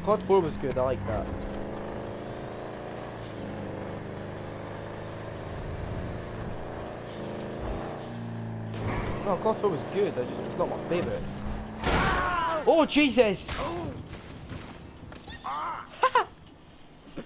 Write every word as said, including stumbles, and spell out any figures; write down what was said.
COD four was good, I like that. No, COD four was good, I just, it's not my favourite. Oh, Jesus!